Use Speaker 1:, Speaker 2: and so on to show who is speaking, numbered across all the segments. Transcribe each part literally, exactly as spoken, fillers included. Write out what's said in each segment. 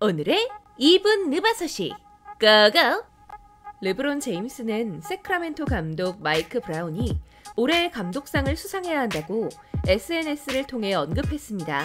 Speaker 1: 오늘의 이 분 느바 소식 고고! 르브론 제임스는 세크라멘토 감독 마이크 브라운이 올해 감독상을 수상해야 한다고 에스엔에스를 통해 언급했습니다.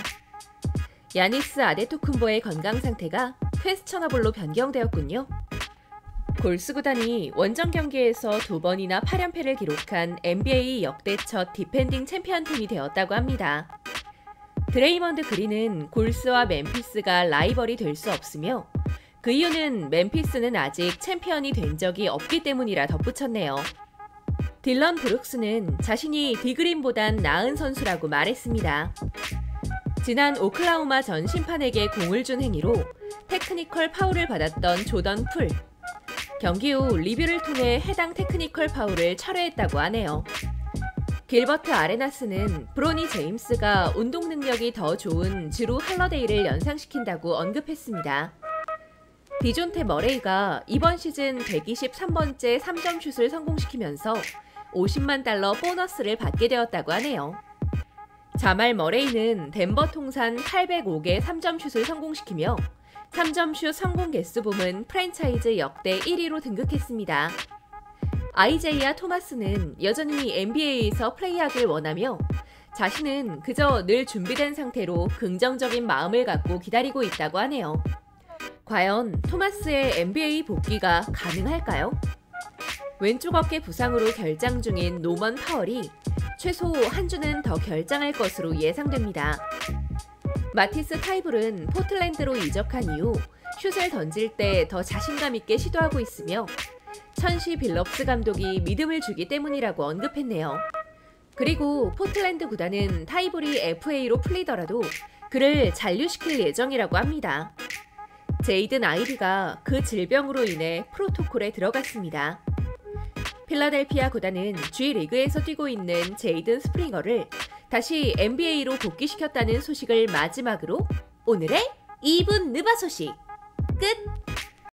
Speaker 1: 야니스 아데토쿤보의 건강 상태가 퀘스처너블로 변경되었군요. 골스 구단이 원정 경기에서 두 번이나 팔 연패를 기록한 엔비에이 역대 첫 디펜딩 챔피언팀이 되었다고 합니다. 드레이먼드 그린은 골스와 멤피스가 라이벌이 될 수 없으며 그 이유는 멤피스는 아직 챔피언이 된 적이 없기 때문이라 덧붙였네요. 딜런 브룩스는 자신이 디그린보단 나은 선수라고 말했습니다. 지난 오클라호마 전 심판에게 공을 준 행위로 테크니컬 파울을 받았던 조던 풀. 경기 후 리뷰를 통해 해당 테크니컬 파울을 철회했다고 하네요. 길버트 아레나스는 브로니 제임스가 운동 능력이 더 좋은 주루 할러데이를 연상시킨다고 언급했습니다. 디존테 머레이가 이번 시즌 백이십삼 번째 삼 점 슛을 성공시키면서 오십만 달러 보너스를 받게 되었다고 하네요. 자말 머레이는 덴버 통산 팔백오 개 삼 점 슛을 성공시키며 삼 점 슛 성공 개수 부문 프랜차이즈 역대 일 위로 등극했습니다. 아이제이아 토마스는 여전히 엔비에이에서 플레이하길 원하며 자신은 그저 늘 준비된 상태로 긍정적인 마음을 갖고 기다리고 있다고 하네요. 과연 토마스의 엔비에이 복귀가 가능할까요? 왼쪽 어깨 부상으로 결장 중인 노먼 파월이 최소 한 주는 더 결장할 것으로 예상됩니다. 마티스 타이블은 포틀랜드로 이적한 이후 슛을 던질 때 더 자신감 있게 시도하고 있으며 천시 빌럽스 감독이 믿음을 주기 때문이라고 언급했네요. 그리고 포틀랜드 구단은 타이블이 에프에이로 풀리더라도 그를 잔류시킬 예정이라고 합니다. 제이든 아이비가 그 질병으로 인해 프로토콜에 들어갔습니다. 필라델피아 구단은 G리그에서 뛰고 있는 제이든 스프링어를 다시 엔비에이로 복귀시켰다는 소식을 마지막으로 오늘의 이 분 느바 소식 끝!